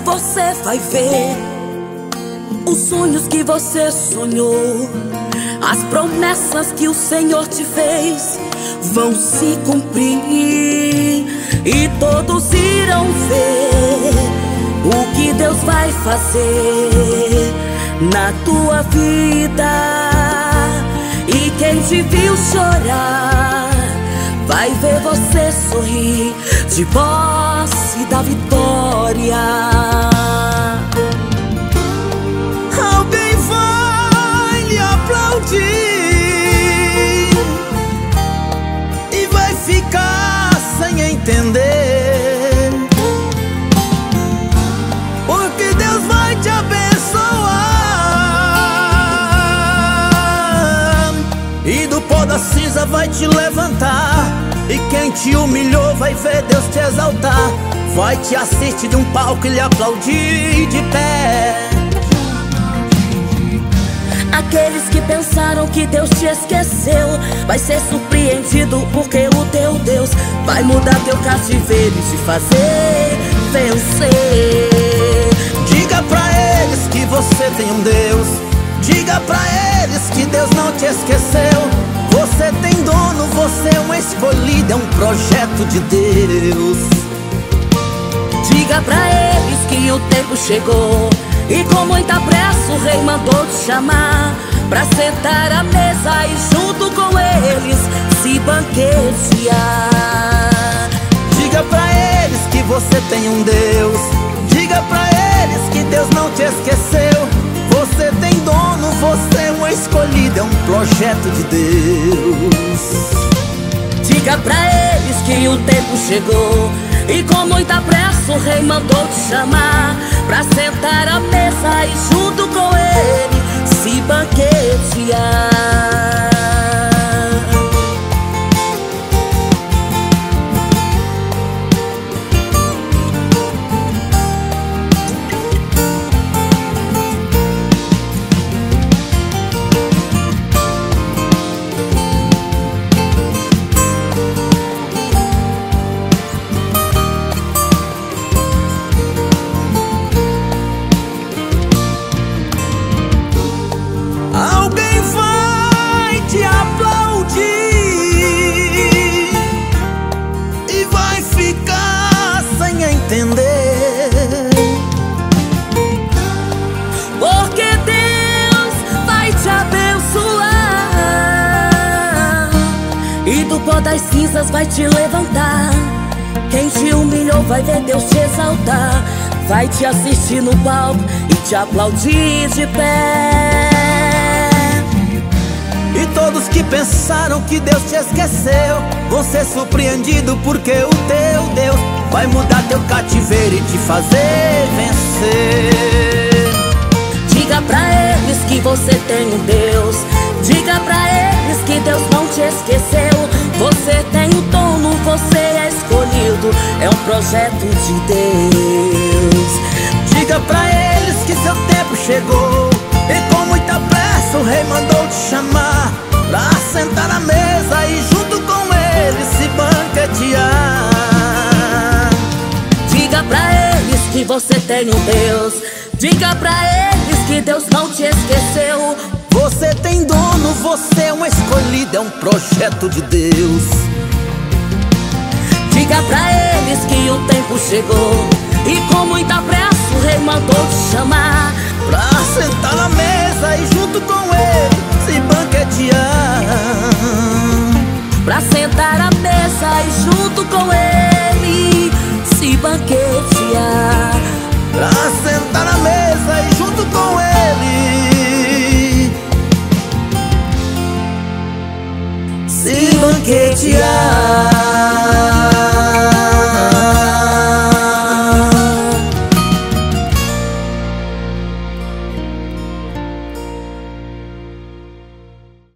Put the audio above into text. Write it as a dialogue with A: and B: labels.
A: você vai ver os sonhos que você sonhou, as promessas que o Senhor te fez vão se cumprir, e todos irão ver o que Deus vai fazer na tua vida. E quem te viu chorar vai ver você sorrir de posse da vitória.
B: Alguém vai lhe aplaudir e vai ficar sem entender, porque Deus vai te abençoar e do pó da cinza vai te levantar. E quem te humilhou vai ver Deus te exaltar, vai te assistir de um palco e lhe aplaudir de pé.
A: Aqueles que pensaram que Deus te esqueceu vai ser surpreendido, porque o teu Deus vai mudar teu cativeiro e te fazer vencer.
B: Diga pra eles que você tem um Deus, diga pra eles que Deus não te esqueceu. Você tem dono, você é uma escolhida, é um projeto de Deus.
A: Diga pra eles que o tempo chegou e com muita pressa o rei mandou te chamar pra sentar à mesa e junto com eles se banquetear.
B: Diga pra eles que você tem um Deus, diga pra eles que Deus não te esqueceu. Você tem dono, você é uma escolhida, é um projeto de Deus.
A: Diga pra eles que o tempo chegou e com muita pressa o rei mandou te chamar pra sentar à mesa e junto com ele se banquetear.
B: Alguém vai te aplaudir e vai ficar sem entender,
A: porque Deus vai te abençoar e do pó das cinzas vai te levantar. Quem te humilhou vai ver Deus te exaltar, vai te assistir no palco e te aplaudir de pé.
B: e todos que pensaram que Deus te esqueceu vão ser surpreendidos, porque o teu Deus vai mudar teu cativeiro e te fazer vencer.
A: Diga pra eles que você tem um Deus, diga pra eles que Deus não te esqueceu. Você tem um dono, você é escolhido, é um projeto de Deus.
B: Diga pra eles que seu tempo chegou e com muita pressa o rei mandou te chamar pra sentar na mesa e junto com ele se banquetear.
A: Diga pra eles que você tem um Deus, diga pra eles que Deus não te esqueceu.
B: Você tem dono, você é uma escolhida, é um projeto de Deus.
A: Diga pra eles que o tempo chegou e com muita pressa o rei mandou te chamar
B: pra sentar na mesa e junto com ele se banquetear.
A: Pra sentar à mesa e junto com ele se banquetear.